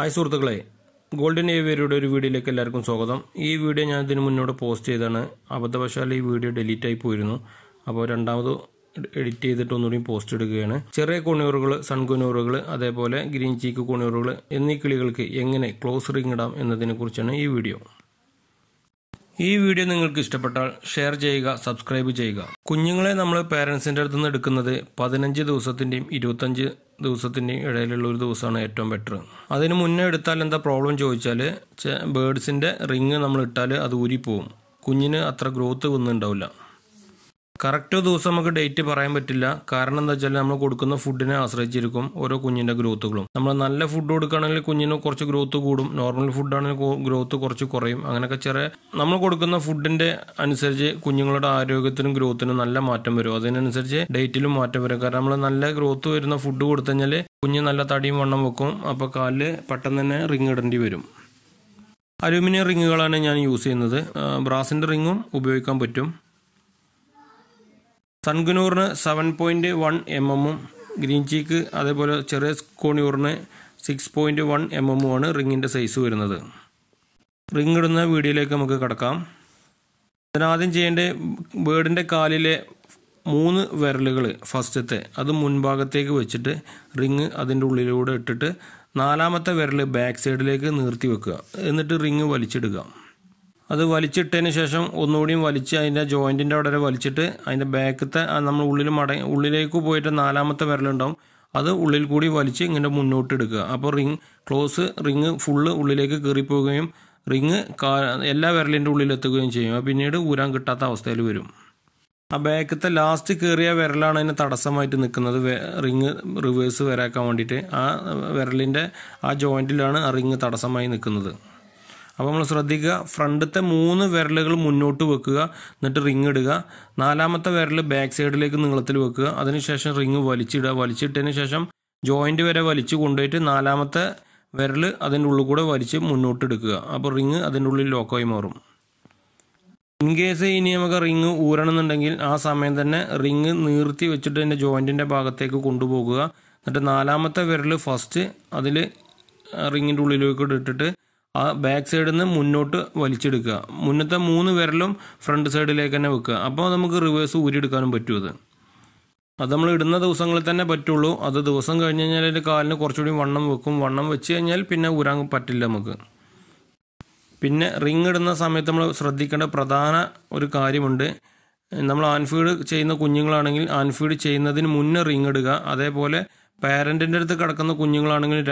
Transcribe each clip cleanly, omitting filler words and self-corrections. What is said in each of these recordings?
Hi സുഹൃത്തുക്കളെ, golden ഏവിയറിയുടെ ഒരു വീഡിയോയിലേക്ക് എല്ലാവർക്കും സ്വാഗതം. ഈ വീഡിയോ ഞാൻ ഇതിന് മുന്നോട്ട് പോസ്റ്റ് ചെയ്താണ്. അബദ്ധവശാൽ ഈ വീഡിയോ ഡിലീറ്റ് ആയി പോയിരുന്നു. അപ്പോൾ രണ്ടാമത് എഡിറ്റ് ചെയ്തിട്ട് ഒന്നുകൂടി പോസ്റ്റ് ഇടുകയാണ്. ചെറിയ കുണിയൂറുകൾ, സൺകുണിയൂറുകൾ, അതേപോലെ ഗ്രീൻ ചീക്ക് കുണിയൂറുകൾ എന്നീ കിളികൾക്ക് എങ്ങനെ ക്ലോസ് റിംഗ് ഇടാം എന്നതിനെക്കുറിച്ചാണ് ഈ വീഡിയോ. ഈ വീഡിയോ നിങ്ങൾക്ക് ഇഷ്ടപ്പെട്ടാൽ ഷെയർ ചെയ്യുക, സബ്സ്ക്രൈബ് ചെയ്യുക. കുഞ്ഞുങ്ങളെ നമ്മൾ പേരൻസിൻ്റെ അടുത്ത് നിന്ന് എടുക്കുന്നത് 15 ദിവസത്തിൻ്റെയും 25 ദിവസത്തിൻ്റെയും ഇടയിലുള്ള ഒരു ദിവസമാണ് ഏറ്റവും ബെറ്റർ. അതിന് മുന്നേ എടുത്താൽ എന്താ പ്രോബ്ലം ചോദിച്ചാൽ, ബേഡ്സിൻ്റെ റിങ് നമ്മൾ ഇട്ടാൽ അത് ഊരിപ്പോവും. കുഞ്ഞിന് അത്ര ഗ്രോത്ത് ഒന്നുണ്ടാവില്ല. കറക്റ്റ് ദിവസം നമുക്ക് ഡേറ്റ് പറയാൻ പറ്റില്ല. കാരണം എന്താ വെച്ചാൽ നമ്മൾ കൊടുക്കുന്ന ഫുഡിനെ ആശ്രയിച്ചിരിക്കും ഓരോ കുഞ്ഞിൻ്റെ ഗ്രോത്തുകളും. നമ്മൾ നല്ല ഫുഡ് കൊടുക്കുകയാണെങ്കിൽ കുഞ്ഞിന് കുറച്ച് ഗ്രോത്ത് കൂടും, നോർമൽ ഫുഡാണെങ്കിൽ ഗ്രോത്ത് കുറച്ച് കുറയും. അങ്ങനെയൊക്കെ ചെറിയ നമ്മൾ കൊടുക്കുന്ന ഫുഡിൻ്റെ അനുസരിച്ച് കുഞ്ഞുങ്ങളുടെ ആരോഗ്യത്തിനും ഗ്രോത്തിനും നല്ല മാറ്റം വരും. അതിനനുസരിച്ച് ഡേറ്റിലും മാറ്റം വരും. കാരണം നമ്മൾ നല്ല ഗ്രോത്ത് വരുന്ന ഫുഡ് കൊടുത്തു കഴിഞ്ഞാൽ കുഞ്ഞ് നല്ല തടിയും വണ്ണം വെക്കും. അപ്പോൾ കാലിൽ പെട്ടെന്ന് തന്നെ റിങ് ഇടേണ്ടി വരും. അലൂമിനിയം റിങ്ങുകളാണ് ഞാൻ യൂസ് ചെയ്യുന്നത്. ബ്രാസിൻ്റെ റിങ്ങും ഉപയോഗിക്കാൻ പറ്റും. സൺകുനൂറിന് 7.1 mm, ഗ്രീൻ ചീക്ക് അതേപോലെ ചെറിയ കോണിയൂറിന് 6.1 mm ആണ് റിങ്ങിൻ്റെ സൈസ് വരുന്നത്. റിങ് ഇടുന്ന വീഡിയോയിലേക്ക് നമുക്ക് കിടക്കാം. അതിനാദ്യം ചെയ്യേണ്ട, ബേർഡിൻ്റെ കാലിലെ 3 വിരലുകൾ ഫസ്റ്റത്തെ അത് മുൻഭാഗത്തേക്ക് വെച്ചിട്ട് റിങ് അതിൻ്റെ ഉള്ളിലൂടെ ഇട്ടിട്ട് 4ാമത്തെ വിരൽ ബാക്ക് സൈഡിലേക്ക് നീർത്തി വെക്കുക. എന്നിട്ട് റിങ് വലിച്ചിടുക. അത് വലിച്ചിട്ടതിന് ശേഷം ഒന്നുകൂടിയും വലിച്ച് അതിൻ്റെ ജോയിൻറ്റിൻ്റെ അവിടെ വരെ വലിച്ചിട്ട് അതിൻ്റെ ബാക്കത്തെ നമ്മൾ ഉള്ളിലേക്ക് പോയിട്ട് 4ാമത്തെ വിരലുണ്ടാവും, അത് ഉള്ളിൽ കൂടി വലിച്ച് ഇങ്ങനെ മുന്നോട്ട് എടുക്കുക. അപ്പോൾ റിങ് ഫുള്ള് ഉള്ളിലേക്ക് കയറിപ്പോവുകയും റിങ് എല്ലാ വിരലിൻ്റെ ഉള്ളിലെത്തുകയും ചെയ്യും. പിന്നീട് ഊരാൻ കിട്ടാത്ത അവസ്ഥയിൽ വരും. ആ ബാക്കത്തെ ലാസ്റ്റ് കയറിയ വിരലാണ് അതിന് തടസ്സമായിട്ട് നിൽക്കുന്നത്, റിങ് റിവേഴ്സ് വരാക്കാൻ വേണ്ടിയിട്ട്. ആ വിരലിൻ്റെ ആ ജോയിൻറ്റിലാണ് ആ റിങ് തടസ്സമായി നിൽക്കുന്നത്. അപ്പോൾ നമ്മൾ ശ്രദ്ധിക്കുക, ഫ്രണ്ടത്തെ 3 വിരലുകൾ മുന്നോട്ട് വെക്കുക, എന്നിട്ട് റിങ് ഇടുക. 4ാമത്തെ വിരൽ ബാക്ക് സൈഡിലേക്ക് നീളത്തിൽ വെക്കുക. അതിനുശേഷം റിങ് വലിച്ചിടുക. വലിച്ചിട്ടതിന് ശേഷം ജോയിൻറ്റ് വരെ വലിച്ച് കൊണ്ടുപോയിട്ട് 4ാമത്തെ വിരൽ അതിൻ്റെ ഉള്ളിൽ കൂടെ വലിച്ച് മുന്നോട്ട് എടുക്കുക. അപ്പോൾ റിങ് അതിൻ്റെ ഉള്ളിൽ ലോക്കായി മാറും. ഇൻ കേസ് ഇനി നമുക്ക് റിങ് ഊരണമെന്നുണ്ടെങ്കിൽ ആ സമയം തന്നെ റിങ് നീർത്തി വെച്ചിട്ട് അതിൻ്റെ ജോയിൻറ്റിൻ്റെ ഭാഗത്തേക്ക് കൊണ്ടുപോകുക. എന്നിട്ട് 4ാമത്തെ വിരൽ ഫസ്റ്റ് അതിൽ റിങ്ങിൻ്റെ ഉള്ളിലേക്ക് ഇട്ടിട്ട് ആ ബാക്ക് സൈഡിൽ നിന്ന് മുന്നോട്ട് വലിച്ചെടുക്കുക. മുന്നത്തെ 3 വിരലും ഫ്രണ്ട് സൈഡിലേക്ക് തന്നെ വെക്കുക. അപ്പോൾ നമുക്ക് റിവേഴ്സ് ഊരിയെടുക്കാനും പറ്റും. അത് നമ്മൾ ഇടുന്ന ദിവസങ്ങളിൽ തന്നെ പറ്റുള്ളൂ. അത് ദിവസം കഴിഞ്ഞ് കഴിഞ്ഞാൽ അതിൻ്റെ കാലിന് കുറച്ചുകൂടി വണ്ണം വെക്കും. വണ്ണം വെച്ച് കഴിഞ്ഞാൽ പിന്നെ ഊരാൻ പറ്റില്ല നമുക്ക്. പിന്നെ റിങ് ഇടുന്ന സമയത്ത് നമ്മൾ ശ്രദ്ധിക്കേണ്ട പ്രധാന ഒരു കാര്യമുണ്ട്. നമ്മൾ ആൻഫീഡ് ചെയ്യുന്ന കുഞ്ഞുങ്ങളാണെങ്കിൽ ആൻഫീഡ് ചെയ്യുന്നതിന് മുന്നേ റിങ് ഇടുക. അതേപോലെ പാരൻറ്റിൻ്റെ അടുത്ത് കിടക്കുന്ന കുഞ്ഞുങ്ങളാണെങ്കിൽ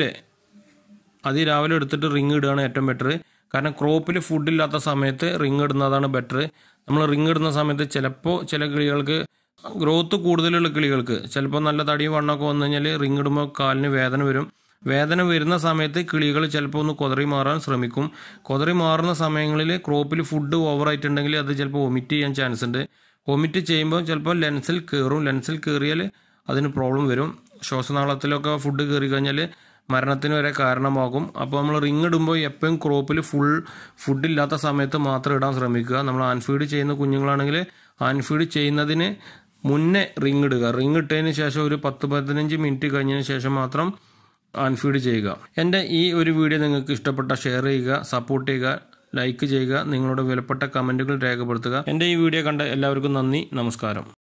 രാവിലെ എടുത്തിട്ട് റിങ് ഇടുകയാണ് ഏറ്റവും ബെറ്റർ. കാരണം ക്രോപ്പിൽ ഫുഡില്ലാത്ത സമയത്ത് റിങ് ഇടുന്നതാണ് ബെറ്റർ. നമ്മൾ റിങ് ഇടുന്ന സമയത്ത് ചിലപ്പോൾ ചില കിളികൾക്ക്, ഗ്രോത്ത് കൂടുതലുള്ള കിളികൾക്ക് ചിലപ്പോൾ നല്ല തടിയും വണ്ണമൊക്കെ വന്നു കഴിഞ്ഞാൽ റിങ് ഇടുമ്പോൾ കാലിന് വേദന വരും. വേദന വരുന്ന സമയത്ത് കിളികൾ ചിലപ്പോൾ ഒന്ന് കുതറി മാറാൻ ശ്രമിക്കും. കുതറി മാറുന്ന സമയങ്ങളിൽ ക്രോപ്പിൽ ഫുഡ് ഓവറായിട്ടുണ്ടെങ്കിൽ അത് ചിലപ്പോൾ വൊമിറ്റ് ചെയ്യാൻ ചാൻസ് ഉണ്ട്. വൊമിറ്റ് ചെയ്യുമ്പോൾ ചിലപ്പോൾ ലെൻസിൽ കയറും. ലെൻസിൽ കയറിയാൽ അതിന് പ്രോബ്ലം വരും. ശ്വാസനാളത്തിലൊക്കെ ഫുഡ് കയറി കഴിഞ്ഞാൽ മരണത്തിന് വരെ കാരണമാകും. അപ്പോൾ നമ്മൾ റിങ് ഇടുമ്പോൾ എപ്പോഴും ക്രോപ്പിൽ ഫുഡില്ലാത്ത സമയത്ത് മാത്രം ഇടാൻ ശ്രമിക്കുക. നമ്മൾ ആൻഫീഡ് ചെയ്യുന്ന കുഞ്ഞുങ്ങളാണെങ്കിൽ ആൻഫീഡ് ചെയ്യുന്നതിന് മുന്നേ റിങ് ഇടുക. റിങ് ഇട്ടതിന് ശേഷം ഒരു 10-15 മിനിറ്റ് കഴിഞ്ഞതിന് ശേഷം മാത്രം ആൻഫീഡ് ചെയ്യുക. എൻ്റെ ഈ ഒരു വീഡിയോ നിങ്ങൾക്ക് ഇഷ്ടപ്പെട്ട ഷെയർ ചെയ്യുക, സപ്പോർട്ട് ചെയ്യുക, ലൈക്ക് ചെയ്യുക, നിങ്ങളുടെ വിലപ്പെട്ട കമൻറ്റുകൾ രേഖപ്പെടുത്തുക. എൻ്റെ ഈ വീഡിയോ കണ്ട എല്ലാവർക്കും നന്ദി, നമസ്കാരം.